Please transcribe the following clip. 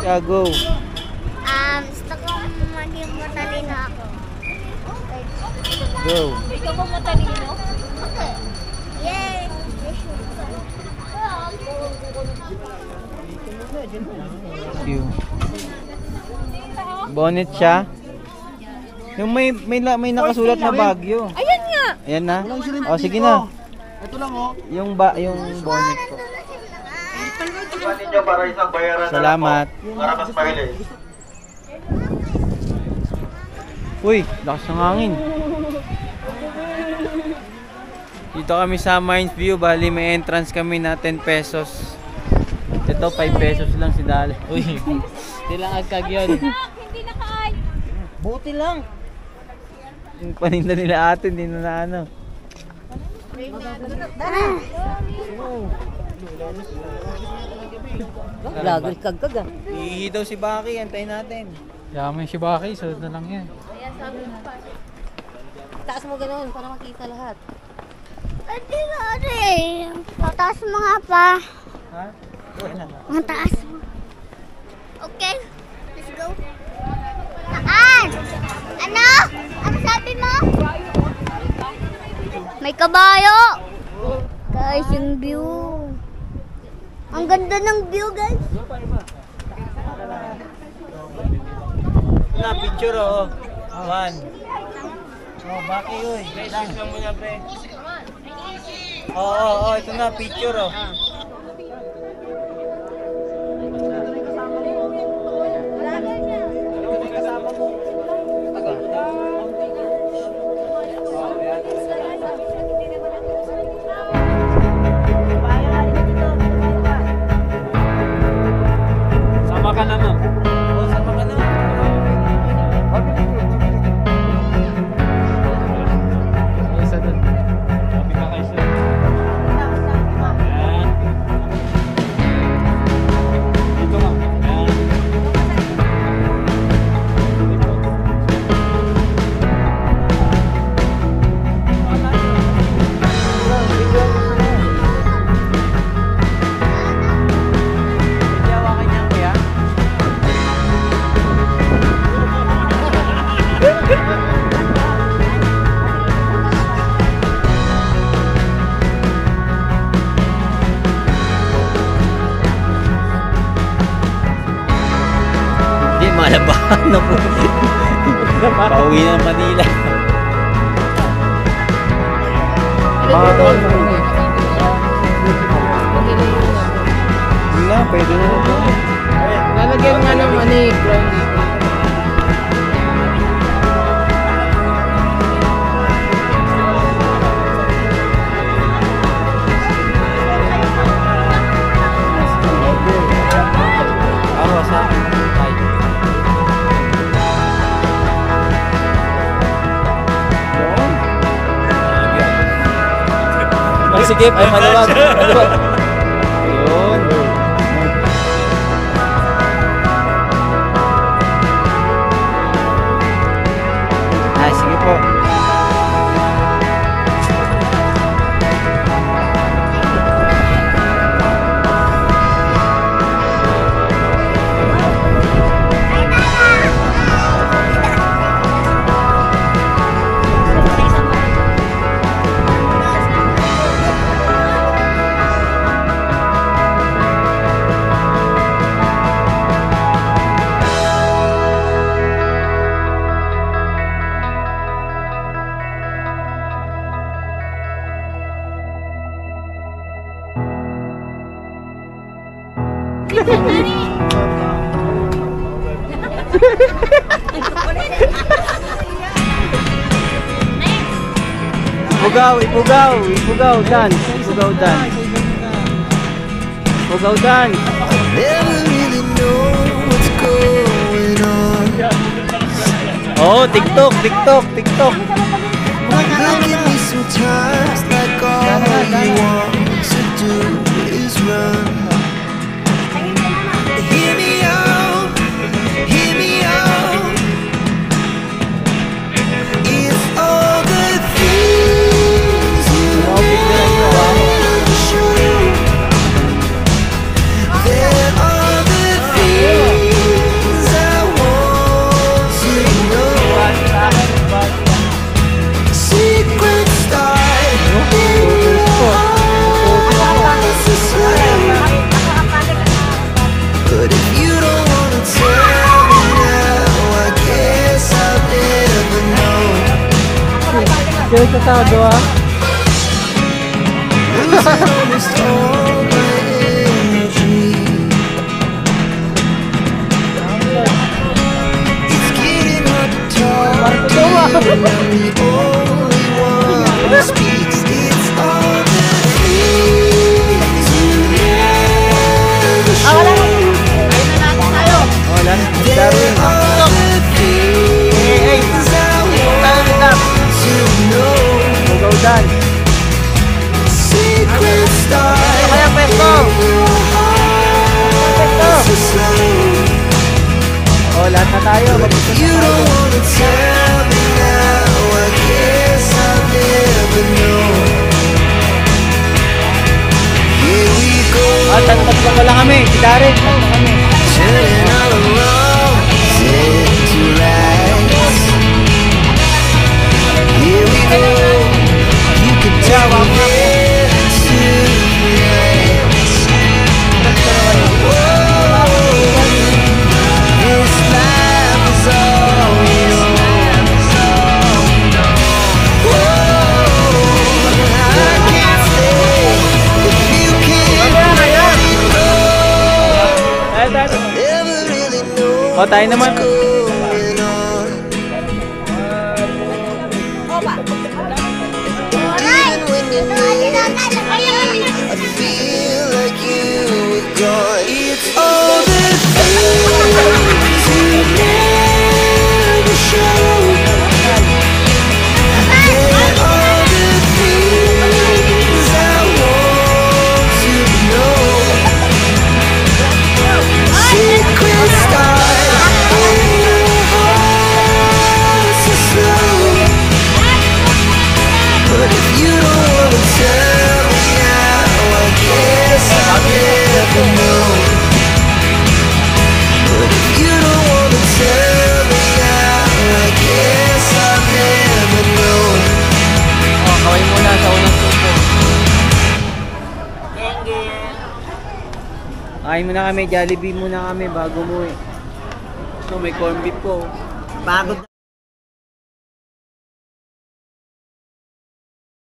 Go. Gusto kong maging matalino ako. Go. Ikaw ba matalino? Okay. Yay! Thank you. Bonnet siya. Yung may nakasulat na Baguio. Ayan nga! Ayan na. O sige na. Ito lang oh. Yung bonnet ko. Ninyo para isang bayaran Salamat. para mas mabilis. Uy, lakas ng hangin. Dito kami sa Mines View. Bali may entrance kami na 10 pesos. Ito 5 pesos lang si Dali. Uy, hindi lang agkag yun. Hindi nakaay! Buti lang. Yung paninda nila ate, hindi na ano. Lagol kagkag ah. Ihi daw si Baki, antayin natin. Yaman si Baki, sunod na lang yan. Taas mo ganoon para makita lahat. Pwede nga rin. Mataas mo nga pa. Ha? Mataas mo. Okay, let's go. Saan? Ano? Ano sabi mo? May kabayo. Guys, yung view. Ang ganda ng view, guys. Na picture oh. One. Oh, Baki uy. Lang mo na pre. Oo, ito na picture oh. Sama ka na no? Oh, sama ka na. Isa doon. Sabi ka kayo sir. Ayan. Dito nga. Ayan. Yawa kanya kuya. Hindi malabahan na po. Pauwi ng Manila. Hindi na, pwede na po. Lalagyan nga ng brown. Ako sa ay. Sige, ay maluwag. Maluwag. Ayun. Ay, sige po. Ipugaw, dance. Ipugaw dance. Never really know what's going on. Oh, TikTok. Look at me sometimes like all you want to do is run. Hear me out. It's all the things you want to show. There are the things tarantado ah. Losing almost all my energy. It's getting hard to talk to you, and I'm the only one who speaks. It's all the things you never show. Wala na. There are the things I want to know. Go dyan. Secret stars Kaya pesto. so slow. Oh, lahat na tayo. You don't wanna tell me now. I guess I'll never know. Here we go, Ah, tatlo ko lang kami. Si Darren. Tatlo kami. turning all around, set to rights. Here we go. You can tell me headed to nights. Whoa, this life is all yours. Whoa, I can't stay if you can't let it go. Never really know Oh, tayo naman. what's going on. Even when you're near to me, I feel like you were gone. It's all the things you never show. They're all the things I want to know. Secret stars in your heart so slow. But if you don't wanna tell me now, I guess I'll never know. But if you don't wanna tell me now, I guess I'll never know. Oh, kaway muna sa unang tupo. Kain muna kami. Jollibee muna kami bago mo eh. So, may corn beef po. Pagod